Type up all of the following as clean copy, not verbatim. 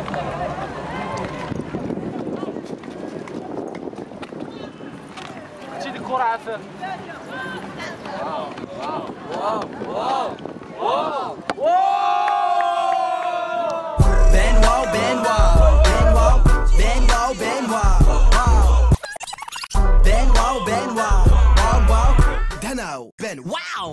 هاتي ديك الكرة عافاك. واو واو واو واو بن واو بن واو بن واو بن واو بن واو بن واو بن واو واو واو دناو بن واو.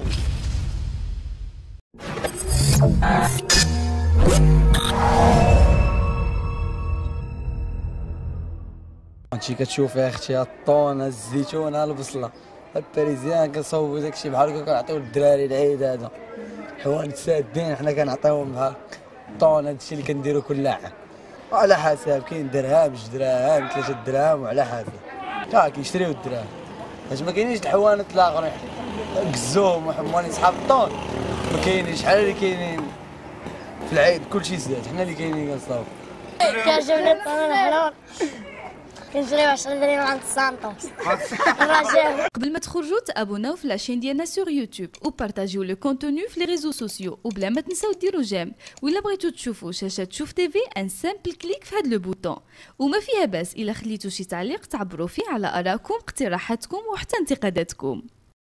هادشي كتشوف يا اختي الطونه الزيتونه البصله الباريزيان كنصوبو داكشي بحال هكا كنعطيو للدراري العيد هذا حوانت سادين حنا كنعطيوهم بحال الطون. هادشي اللي كنديرو كل عام على حساب كاين درهم 2 دراهم 3 دراهم وعلى حساب كيشريو الدراهم باش ما كاينينش الحوانت الاخرين كزوم وحمواني صحاب الطون ما كاينينش شحال اللي كاينين في العيد كلشي زاد حنا اللي كاينين كنصاوبو. كيعجبني الطون الحلول كنشريو 10 درهم عند السانطوس. قبل ما تخرجوا تابوناو في لاشين ديالنا سور يوتيوب وبارطاجيو لو كونتوني في لي ريزو سوسيو وبلا ما تنساو ديروا جيم. ولا بغيتو تشوفوا شاشه تشوف تيفي ان سامبل كليك في هذا لو بوطون. وما فيها باس الا خليتوا شي تعليق تعبروا فيه على ارائكم اقتراحاتكم وحتى انتقاداتكم.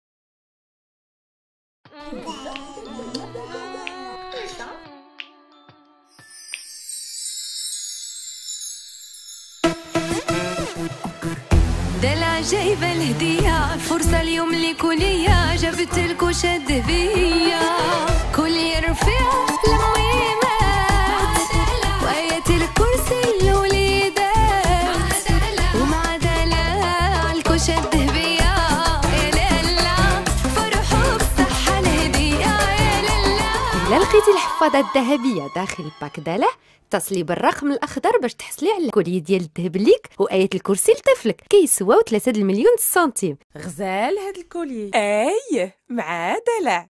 دلع جايبة الهدية الفرصة اليوم ليكوا ليا جبتلكوا شد بيا كل يرفع الميمات وآية الكرسي الوليدات ومع دلع الكو شد بيا يا لالا فرحوا بصحة الهدية يا لالا. إلا لقيتي الحفاضة الذهبية داخل الباك داله اتصلي بالرقم الاخضر باش تحصلي على الكولي ديال الذهب ليك وآية الكرسي لطفلك كيسواو 3 المليون سنتيم. غزال هاد الكولي. ايه مع دلع.